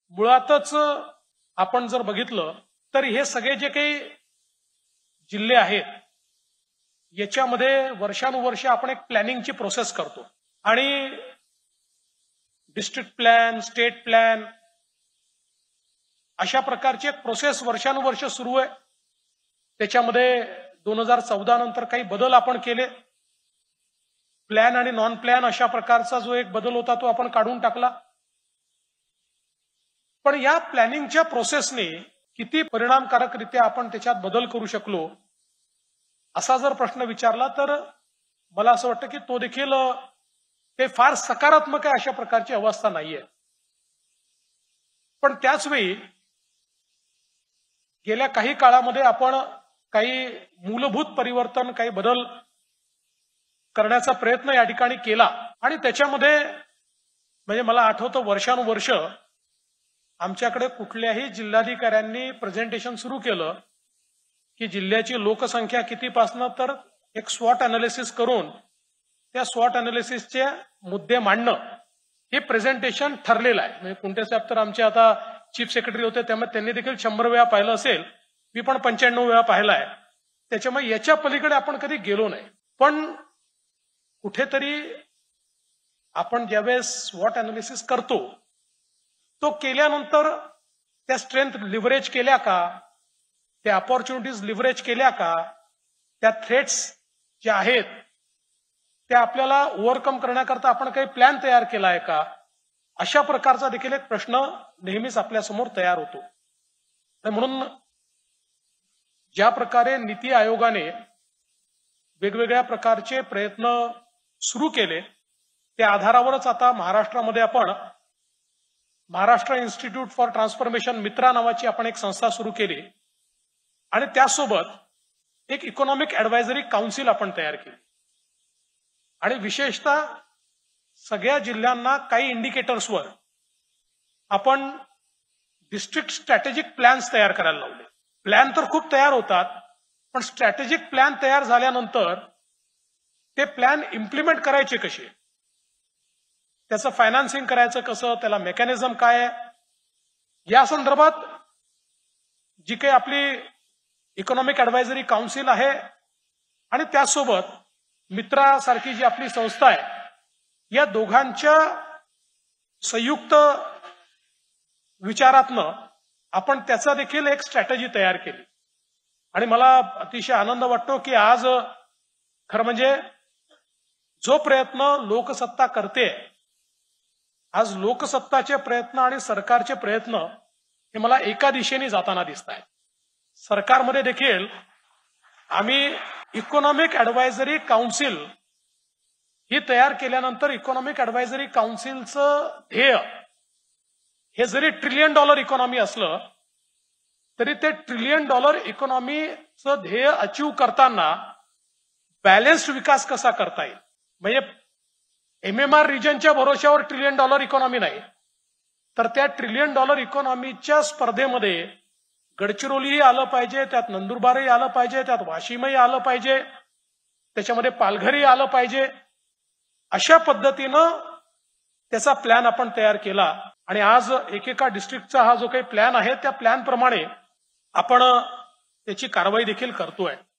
मुळातच आपण जर बघितलं तर हे सगळे जे काही जिल्हे आहेत याच्यामध्ये वर्षानुवर्ष आपण एक प्लॅनिंगची प्रोसेस करतो आणि डिस्ट्रिक्ट प्लॅन, स्टेट प्लॅन अशा प्रकारची एक प्रोसेस वर्षानुवर्ष सुरू आहे। त्याच्यामध्ये 2014 नंतर काही बदल आपण केले। प्लॅन आणि नॉन प्लॅन अशा प्रकारचा जो एक बदल होता तो आपण काढून टाकला। पण या प्लॅनिंगच्या प्रोसेसने किती परिणामकारकरित्या आपण त्याच्यात बदल करू शकलो असा जर प्रश्न विचारला तर मला असं वाटतं की तो देखील ते फार सकारात्मक आहे अशा प्रकारची अवस्था नाहीये। पण त्याच वेळी गेल्या काही काळामध्ये आपण काही मूलभूत परिवर्तन, काही बदल करण्याचा प्रयत्न या ठिकाणी केला आणि त्याच्यामध्ये म्हणजे मला आठवतं वर्षानुवर्ष आमच्याकडे कुठल्याही जिल्हाधिकाऱ्यांनी प्रेझेंटेशन सुरू केलं की जिल्ह्याची लोकसंख्या कितीपासनं तर एक स्वॉट अनालिसिस करून त्या स्वॉट अनालिसिसचे मुद्दे मांडणं हे प्रेझेंटेशन ठरलेलं आहे। म्हणजे कुंटे साहेब तर आमचे आता चीफ सेक्रेटरी होते त्यामुळे त्यांनी देखील 100 वेळा पाहिलं असेल, मी पण 95 वेळा पाहिलं आहे। त्याच्यामुळे याच्या पलीकडे आपण कधी गेलो नाही। पण कुठेतरी आपण ज्यावेळेस स्वॉट अनालिसिस करतो तो केल्यानंतर त्या स्ट्रेंथ लिव्हरेज केल्या का, त्या अपॉर्च्युनिटीज लिव्हरेज केल्या का, त्या थ्रेट्स ज्या आहेत त्या आपल्याला ओव्हरकम करण्याकरता आपण काही प्लॅन तयार केला आहे का, अशा प्रकारचा देखील एक प्रश्न नेहमीच आपल्या समोर तयार होतो। म्हणून ज्या प्रकारे नीती आयोगाने वेगवेगळ्या प्रकारचे प्रयत्न सुरू केले त्या आधारावरच आता महाराष्ट्रामध्ये आपण महाराष्ट्र इन्स्टिट्यूट फॉर ट्रान्सफॉर्मेशन मित्रा नावाची आपण एक संस्था सुरू केली आणि त्यासोबत एक इकॉनॉमिक ऍडवायझरी काउन्सिल आपण तयार केली आणि विशेषतः सगळ्या जिल्ह्यांना काही इंडिकेटर्सवर आपण डिस्ट्रिक्ट स्ट्रॅटेजिक प्लॅन्स तयार करायला लावले। प्लॅन तर खूप तयार होतात पण स्ट्रॅटेजिक प्लॅन तयार झाल्यानंतर ते प्लॅन इम्प्लिमेंट करायचे कसे, त्याचं फायनान्सिंग करायचं कसं, त्याला मेकॅनिझम काय आहे, या संदर्भात जी काही आपली इकॉनॉमिक ऍडवायझरी काउन्सिल आहे आणि त्यासोबत मित्रासारखी जी आपली संस्था आहे या दोघांच्या संयुक्त विचारातनं आपण त्याचा देखील एक स्ट्रॅटेजी तयार केली आणि मला अतिशय आनंद वाटतो की आज खरं म्हणजे जो प्रयत्न लोकसत्ता करते, आज लोकसत्ताचे प्रयत्न आणि सरकारचे प्रयत्न हे मला एका दिशेने जाताना दिसत आहेत। सरकारमध्ये देखील आम्ही इकॉनॉमिक ऍडवायझरी काउन्सिल ही तयार केल्यानंतर इकॉनॉमिक ऍडवायझरी काउन्सिलचं ध्येय हे जरी $1 ट्रिलियन इकॉनॉमी असलं तरी ते $1 ट्रिलियन इकॉनॉमीचं ध्येय अचीव करताना बॅलन्स्ड विकास कसा करता येईल, म्हणजे MMR रिजनच्या भरोश्यावर $1 ट्रिलियन इकॉनॉमी नाही तर त्या $1 ट्रिलियन इकॉनॉमीच्या स्पर्धेमध्ये गडचिरोलीही आलं पाहिजे, त्यात नंदुरबारही आलं पाहिजे, त्यात वाशिमही आलं पाहिजे, त्याच्यामध्ये पालघरही आलं पाहिजे। अशा पद्धतीनं त्याचा प्लॅन आपण तयार केला आणि आज एकेका डिस्ट्रिक्टचा हा जो काही प्लॅन आहे त्या प्लॅन प्रमाणे आपण त्याची कारवाई देखील करतोय।